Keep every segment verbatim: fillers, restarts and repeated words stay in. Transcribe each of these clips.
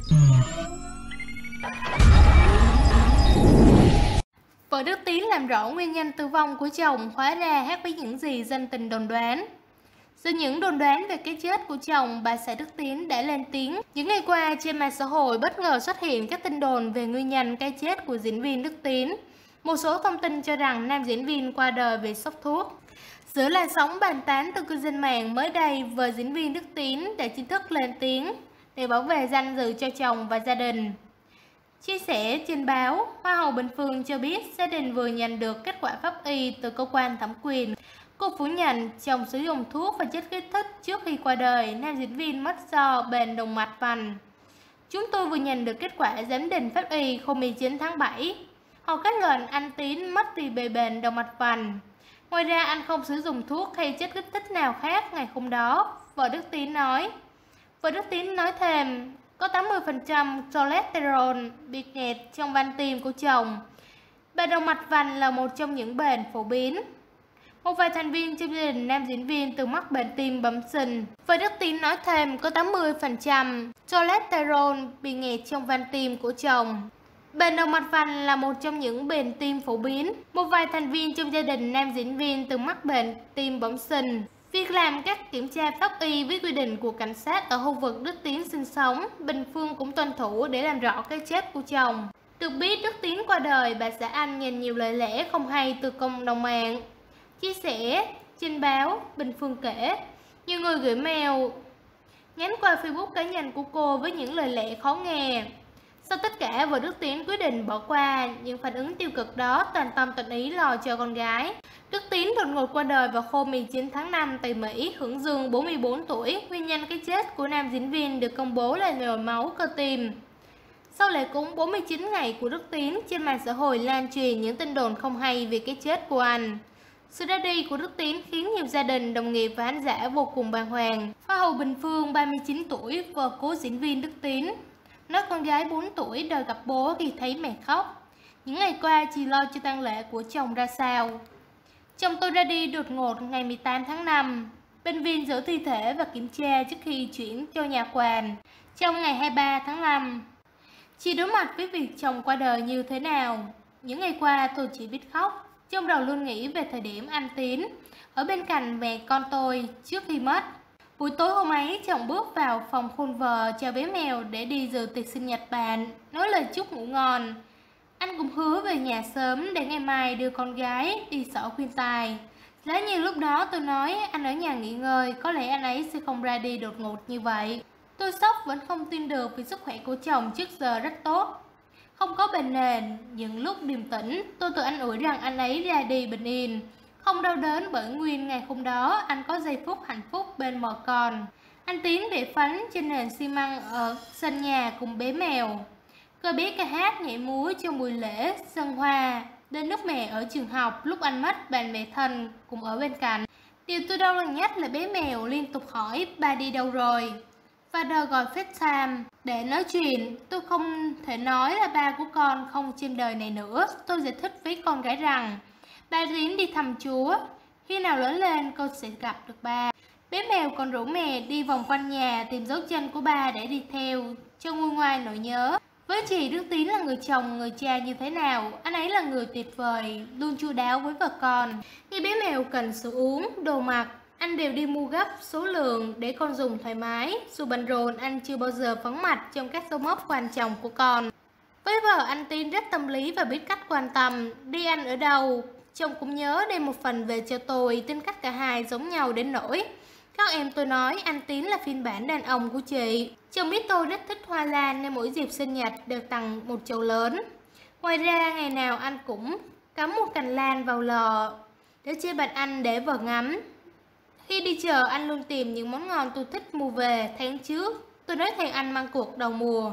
Vợ Đức Tiến làm rõ nguyên nhân tử vong của chồng, hóa ra khác với những gì dân tình đồn đoán. Giữa những đồn đoán về cái chết của chồng, bà xã Đức Tiến đã lên tiếng. Những ngày qua, trên mạng xã hội bất ngờ xuất hiện các tin đồn về nguyên nhân cái chết của diễn viên Đức Tiến. Một số thông tin cho rằng nam diễn viên qua đời vì sốc thuốc. Giữa làn sóng bàn tán từ cư dân mạng, mới đây, vợ diễn viên Đức Tiến đã chính thức lên tiếng để bảo vệ danh dự cho chồng và gia đình. Chia sẻ trên báo, Hoa hậu Bình Phương cho biết gia đình vừa nhận được kết quả pháp y từ cơ quan thẩm quyền. Cô phủ nhận chồng sử dụng thuốc và chất kích thích trước khi qua đời. Nam diễn viên mất do bệnh động mạch vành. Chúng tôi vừa nhận được kết quả giám định pháp y hôm mười chín tháng bảy. Họ kết luận anh Tiến mất vì bị bệnh động mạch vành. Ngoài ra, anh không sử dụng thuốc hay chất kích thích nào khác ngày hôm đó, vợ Đức Tiến nói. Vợ Đức Tiến nói thêm, có tám mươi phần trăm cholesterol bị nghẹt trong van tim của chồng. Bệnh động mạch vành là một trong những bệnh phổ biến. Một vài thành viên trong gia đình nam diễn viên từng mắc bệnh tim bẩm sinh. Vợ Đức Tiến nói thêm có tám mươi phần trăm cholesterol bị nghẹt trong van tim của chồng. Bệnh động mạch vành là một trong những bệnh tim phổ biến. Một vài thành viên trong gia đình nam diễn viên từng mắc bệnh tim bẩm sinh. Việc làm các kiểm tra pháp y với quy định của cảnh sát ở khu vực Đức Tiến sinh sống, Bình Phương cũng tuân thủ để làm rõ cái chết của chồng. Được biết Đức Tiến qua đời, bà xã Anh nhận nhiều lời lẽ không hay từ cộng đồng mạng. Chia sẻ trên báo, Bình Phương kể, nhiều người gửi mail nhắn qua Facebook cá nhân của cô với những lời lẽ khó nghe. Sau tất cả, vợ Đức Tiến quyết định bỏ qua những phản ứng tiêu cực đó, toàn tâm toàn ý lo cho con gái. Đức Tiến đột ngột qua đời vào hôm mười chín tháng năm tại Mỹ, hưởng dương bốn mươi bốn tuổi. Nguyên nhân cái chết của nam diễn viên được công bố là nhồi máu cơ tim. Sau lễ cúng bốn mươi chín ngày của Đức Tiến, trên mạng xã hội lan truyền những tin đồn không hay về cái chết của anh. Sự ra đi của Đức Tiến khiến nhiều gia đình, đồng nghiệp và khán giả vô cùng bàng hoàng. Hoa hậu Bình Phương, ba mươi chín tuổi, vợ cố diễn viên Đức Tiến, nói con gái bốn tuổi đòi gặp bố khi thấy mẹ khóc. Những ngày qua, chị lo cho tang lễ của chồng ra sao? Chồng tôi ra đi đột ngột ngày mười tám tháng năm. Bệnh viện giấu thi thể và kiểm tra trước khi chuyển cho nhà quan. Trong ngày hai mươi ba tháng năm, chị đối mặt với việc chồng qua đời như thế nào? Những ngày qua tôi chỉ biết khóc. Trong đầu luôn nghĩ về thời điểm anh Tiến ở bên cạnh mẹ con tôi trước khi mất. Buổi tối hôm ấy, chồng bước vào phòng khôn vợ chào bé mèo để đi dự tiệc sinh nhật bạn, nói lời chúc ngủ ngon. Anh cũng hứa về nhà sớm để ngày mai đưa con gái đi xỏ khuyên tai. Giá như lúc đó tôi nói anh ở nhà nghỉ ngơi, có lẽ anh ấy sẽ không ra đi đột ngột như vậy. Tôi sốc vẫn không tin được vì sức khỏe của chồng trước giờ rất tốt, không có bệnh nền. Những lúc điềm tĩnh, tôi tự an ủi rằng anh ấy ra đi bình yên, không đau đớn bởi nguyên ngày hôm đó anh có giây phút hạnh phúc bên mẹ con. Anh Tiến để phánh trên nền xi măng ở sân nhà cùng bé mèo. Cô bé ca hát nhảy múa trong buổi lễ dân hoa. Đến lúc mẹ ở trường học, lúc anh mất, bạn bè thân cũng ở bên cạnh. Điều tôi đau lòng nhất là bé mèo liên tục hỏi ba đi đâu rồi, và đòi gọi FaceTime để nói chuyện. Tôi không thể nói là ba của con không trên đời này nữa. Tôi giải thích với con gái rằng ba Tiến đi thăm Chúa, khi nào lớn lên con sẽ gặp được ba. Bé mèo còn rủ mẹ đi vòng quanh nhà tìm dấu chân của ba để đi theo cho nguôi ngoai nỗi nhớ. Với chị, Đức Tiến là người chồng, người cha như thế nào, anh ấy là người tuyệt vời, luôn chu đáo với vợ con. Khi bé mèo cần sữa uống, đồ mặc, anh đều đi mua gấp số lượng để con dùng thoải mái. Dù bận rộn, anh chưa bao giờ vắng mặt trong các dấu mốc quan trọng của con. Với vợ, anh Tiến rất tâm lý và biết cách quan tâm. Đi ăn ở đâu, chồng cũng nhớ đem một phần về cho tôi. Tính cách cả hai giống nhau đến nỗi các em tôi nói anh Tiến là phiên bản đàn ông của chị. Chồng biết tôi rất thích hoa lan nên mỗi dịp sinh nhật đều tặng một chậu lớn. Ngoài ra, ngày nào anh cũng cắm một cành lan vào lò để trên bàn anh để vợ ngắm. Khi đi chợ, anh luôn tìm những món ngon tôi thích mua về tháng trước. Tôi nói thèm ăn măng cuộc đầu mùa,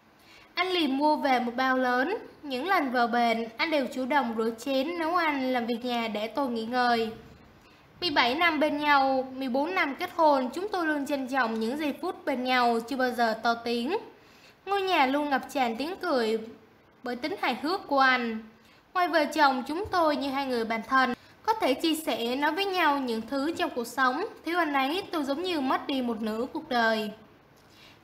anh liền mua về một bao lớn. Những lần vợ bệnh, anh đều chủ động rửa chén, nấu ăn, làm việc nhà để tôi nghỉ ngơi. mười bảy năm bên nhau, mười bốn năm kết hôn, chúng tôi luôn trân trọng những giây phút bên nhau, chưa bao giờ to tiếng. Ngôi nhà luôn ngập tràn tiếng cười bởi tính hài hước của anh. Ngoài vợ chồng, chúng tôi như hai người bạn thân, có thể chia sẻ, nói với nhau những thứ trong cuộc sống. Thiếu anh ấy, tôi giống như mất đi một nửa cuộc đời.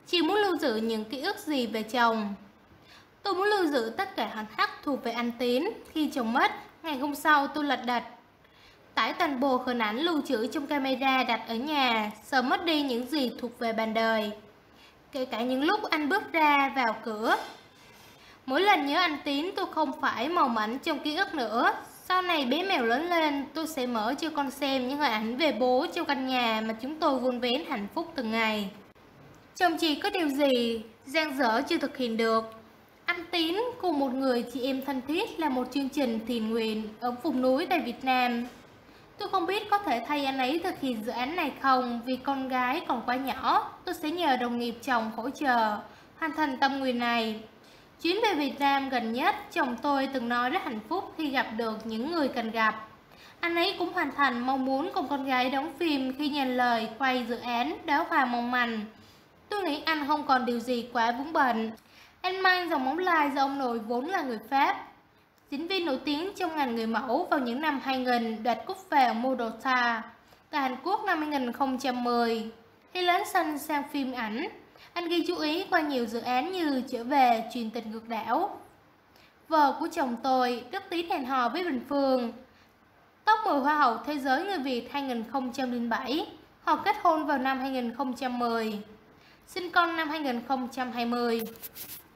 Chị muốn lưu giữ những ký ức gì về chồng? Tôi muốn lưu giữ tất cả khoảnh khắc thuộc về anh Tiến. Khi chồng mất, ngày hôm sau tôi lật đật tải toàn bộ hình ảnh lưu trữ trong camera đặt ở nhà, sợ mất đi những gì thuộc về bạn đời. Kể cả những lúc anh bước ra vào cửa. Mỗi lần nhớ anh Tín tôi không phải màu mảnh trong ký ức nữa. Sau này bé mèo lớn lên, tôi sẽ mở cho con xem những hình ảnh về bố trong căn nhà mà chúng tôi vun vén hạnh phúc từng ngày. Chồng chị có điều gì dang dở chưa thực hiện được? Anh Tín cùng một người chị em thân thiết là một chương trình thiện nguyện ở vùng núi tại Việt Nam. Tôi không biết có thể thay anh ấy thực hiện dự án này không, vì con gái còn quá nhỏ. Tôi sẽ nhờ đồng nghiệp chồng hỗ trợ hoàn thành tâm nguyện này. Chuyến về Việt Nam gần nhất, chồng tôi từng nói rất hạnh phúc khi gặp được những người cần gặp. Anh ấy cũng hoàn thành mong muốn cùng con gái đóng phim khi nhận lời quay dự án Đóa Hoa Mong Manh. Tôi nghĩ anh không còn điều gì quá vướng bận. Anh mang dòng móng lai do ông nội vốn là người Pháp. Diễn viên nổi tiếng trong ngành người mẫu vào những năm hai nghìn, đoạt cúp vàng Modota tại Hàn Quốc năm hai nghìn không trăm mười. Khi lớn sân sang phim ảnh, anh gây chú ý qua nhiều dự án như Trở Về, Chuyện Tình Ngược Đảo, Vợ Của Chồng Tôi, Đức Tín Hẹn Hò Với Bình Phương, Top mười Hoa hậu Thế giới Người Việt hai nghìn không trăm lẻ bảy. Họ kết hôn vào năm hai nghìn không trăm mười, sinh con năm hai nghìn không trăm hai mươi.